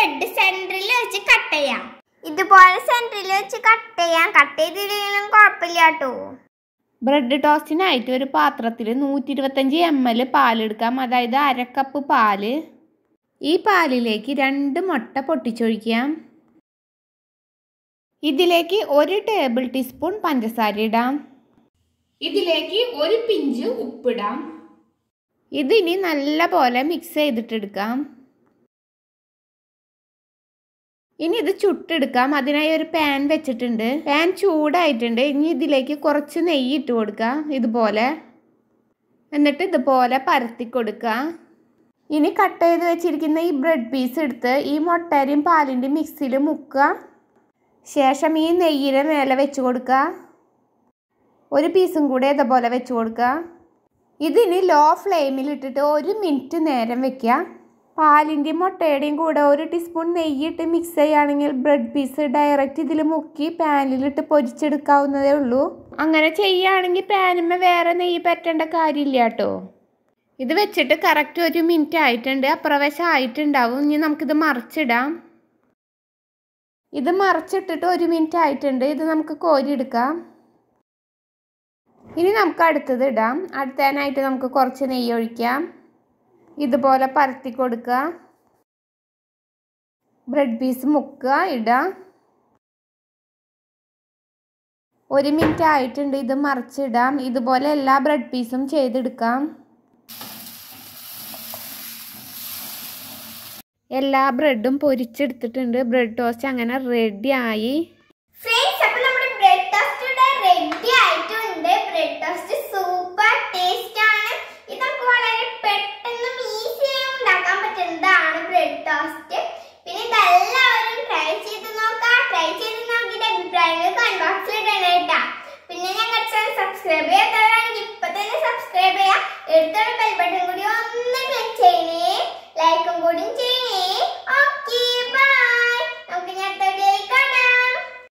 Bread സെന്ററിൽ വെച്ച് cut ചെയ്യാം. ഇതുപോലെ സെന്ററിൽ വെച്ച് കട്ട് ചെയ്യാം. കട്ട് ചെയ്തില്ലെങ്കിലും കുഴപ്പമില്ല കേട്ടോ. ബ്രെഡ് ടോസ്റ്റിനായിട്ട് ഒരു പാത്രത്തിൽ 125 ml പാലെടുക്കാം, അതായത് 1/2 കപ്പ് പാല്. ഈ പാലിലേക്ക് 2 മുട്ട പൊട്ടിച്ചൊഴിക്കാം. ഇതിലേക്ക് 1 ടേബിൾ ടീസ്പൂൺ പഞ്ചസാര ഇടാം. ഇതിലേക്ക് 1 പിഞ്ച് ഉപ്പിടാം. ഇതിനി നല്ലപോലെ മിക്സ് ചെയ്തിട്ടെടുക്കാം. ഇനി ഇത് ചുട്ടെടുക്കാം. അതിനായി ഒരു പാൻ വെച്ചിട്ടുണ്ട്. പാൻ ചൂടായിട്ടുണ്ട്. ഇനി ഇതിലേക്ക് കുറച്ച് നെയ്യ് ഇട്ട് കൊടുക്കാം ഇതുപോലെ. എന്നിട്ട് ഇതുപോലെ പരത്തി കൊടുക്കുക. ഇനി കട്ട് ചെയ്ത് വെച്ചിരിക്കുന്ന ഈ ബ്രെഡ് പീസ് എടുത്ത് ഈ മുട്ടയും പാലിൻ്റെ മിക്സിയിൽ മുക്കുക. ശേഷം ഈ നെയ്യിന് മേലെ വെച്ച് കൊടുക്കുക. ഒരു പീസും കൂടെ ഇതുപോലെ വെച്ച് കൊടുക്കുക. ഇതിന് ലോ ഫ്ലെയിമിൽ ഇട്ടിട്ട് 1 മിനിറ്റ് നേരം വെക്കുക. പാലിൻ്റെയും മുട്ടയുടെയും കൂടെ 1 ടീസ്പൂൺ നെയ്യിട്ട് മിക്സ് ചെയ്യുകയാണെങ്കിൽ ബ്രെഡ് പീസ് ഡയറക്റ്റ് ഇതിൽ മുക്കി പാനിലിട്ട് പൊരിച്ചെടുക്കാവുന്നതേ ഉള്ളൂ. അങ്ങനെ ചെയ്യുകയാണെങ്കിൽ പാനിന്മേൽ വേറെ നെയ്യ് പറ്റേണ്ട കാര്യമില്ല കേട്ടോ. ഇത് വെച്ചിട്ട് കറക്റ്റ് 1 മിനിറ്റ് ആയിട്ടുണ്ട്. അപ്രവശം ആയിട്ടുണ്ടാവും. ഇനി നമുക്കിത് മറിച്ചിടാം. ഇത് മറിച്ചിട്ടിട്ട് 1 മിനിറ്റ് ആയിട്ടുണ്ട്. ഇത് നമുക്ക് കോരിയെടുക്കാം. ഇനി നമുക്ക് അടുത്തത് ഇടാം. അടുത്തതിനായിട്ട് നമുക്ക് കുറച്ച് നെയ്യ് ഒഴിക്കാം. ഇതുപോലെ പരത്തി കൊടുക്കുക. ബ്രെഡ് പീസ് മുക്കുക, ഇടാം. 1 മിനിറ്റ് ആയിട്ടുണ്ട്. ഇത് മറിച്ചിടാം. ഇതുപോലെ എല്ലാ ബ്രെഡ് പീസും ചെയ്തെടുക്കാം. എല്ലാ ബ്രെഡും പൊരിച്ചെടുത്തിട്ടുണ്ട്. ബ്രെഡ് ടോസ്റ്റ് അങ്ങനെ റെഡി ആയി. ഫ്രണ്ട്സ്, അപ്പോൾ നമ്മുടെ ബ്രെഡ് ടോസ്റ്റ് റെഡി ആയിട്ടുണ്ട്. ബ്രെഡ് ടോസ്റ്റ് സൂപ്പർ ടേസ്റ്റ് ആണ്. ഇത് നമുക്ക് വളരെ പെട്ടെന്നും ഈസിയായി ഉണ്ടാക്കാൻ പറ്റുന്നതാണ് ബ്രെഡ് ടോസ്റ്റ്. പിന്നെ ഇതെല്ലാവരും ട്രൈ ചെയ്ത് നോക്കാം. ട്രൈ ചെയ്ത് നോക്കിയിട്ട് അഭിപ്രായങ്ങൾ കമന്റ് ബോക്സിൽ ഇടണം കേട്ടോ. പിന്നെ ഞങ്ങളുടെ ചാനൽ സബ്സ്ക്രൈബ് ചെയ്യാത്തവരാണെങ്കിൽ ഇപ്പൊ തന്നെ സബ്സ്ക്രൈബ് ചെയ്യുക. എടുത്തുള്ള ബെൽ ബട്ടൺ